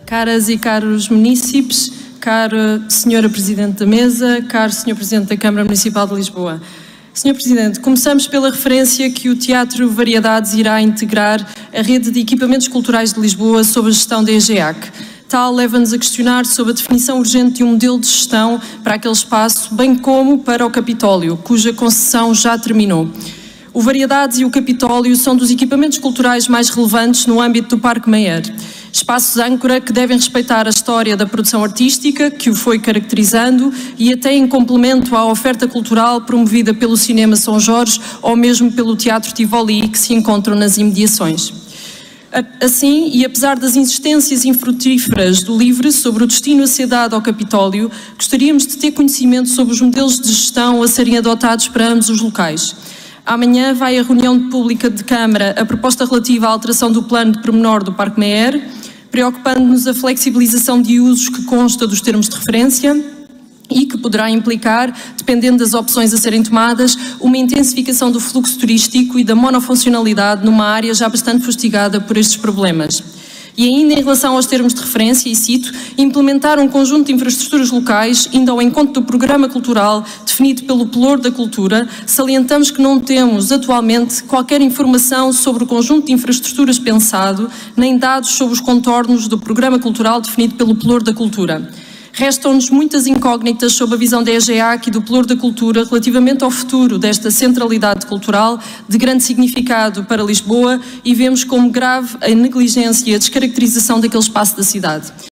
Caras e caros munícipes, cara Senhora Presidente da Mesa, caro Senhor Presidente da Câmara Municipal de Lisboa. Senhor Presidente, começamos pela referência que o Teatro Variedades irá integrar a rede de equipamentos culturais de Lisboa sob a gestão da EGEAC. Tal leva-nos a questionar sobre a definição urgente de um modelo de gestão para aquele espaço, bem como para o Capitólio, cuja concessão já terminou. O Variedades e o Capitólio são dos equipamentos culturais mais relevantes no âmbito do Parque Mayer. Espaços âncora que devem respeitar a história da produção artística, que o foi caracterizando, e até em complemento à oferta cultural promovida pelo Cinema São Jorge ou mesmo pelo Teatro Tivoli, que se encontram nas imediações. Assim, e apesar das insistências infrutíferas do LIVRE sobre o destino a ser dado ao Capitólio, gostaríamos de ter conhecimento sobre os modelos de gestão a serem adotados para ambos os locais. Amanhã vai a reunião pública de Câmara a proposta relativa à alteração do plano de pormenor do Parque Mayer, preocupando-nos a flexibilização de usos que consta dos termos de referência e que poderá implicar, dependendo das opções a serem tomadas, uma intensificação do fluxo turístico e da monofuncionalidade numa área já bastante fustigada por estes problemas. E ainda em relação aos termos de referência, e cito, implementar um conjunto de infraestruturas locais, indo ao encontro do programa cultural definido pelo Pelour da Cultura, salientamos que não temos atualmente qualquer informação sobre o conjunto de infraestruturas pensado, nem dados sobre os contornos do programa cultural definido pelo Pelour da Cultura. Restam-nos muitas incógnitas sobre a visão da EGEAC e do Pelour da Cultura relativamente ao futuro desta centralidade cultural de grande significado para Lisboa e vemos como grave a negligência e a descaracterização daquele espaço da cidade.